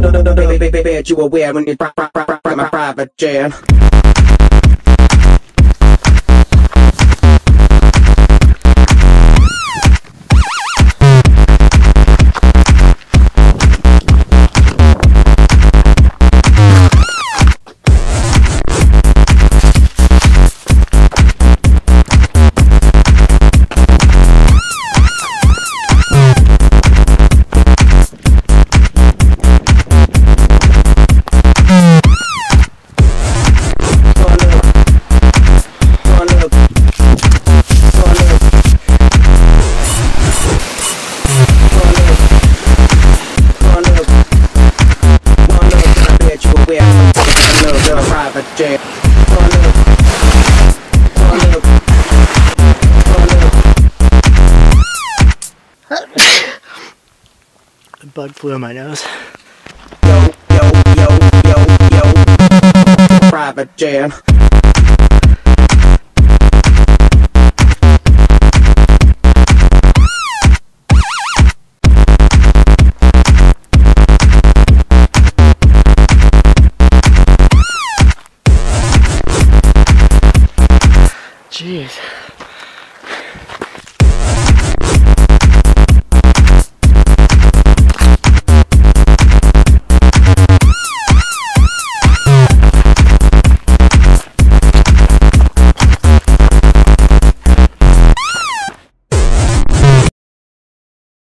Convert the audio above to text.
Bet you aware when you my private jet. A bug flew in my nose. Yo, yo, yo, yo, yo. Private jet. Jeez.